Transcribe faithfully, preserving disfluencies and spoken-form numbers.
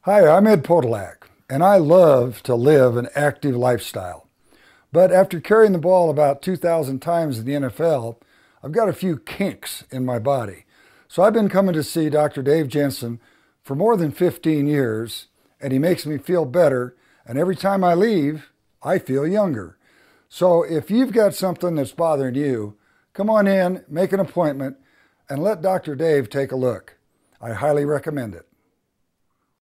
Hi, I'm Ed Podolak, and I love to live an active lifestyle. But after carrying the ball about two thousand times in the N F L, I've got a few kinks in my body. So I've been coming to see Doctor Dave Jensen for more than fifteen years, and he makes me feel better, and every time I leave, I feel younger. So if you've got something that's bothering you, come on in, make an appointment, and let Doctor Dave take a look. I highly recommend it.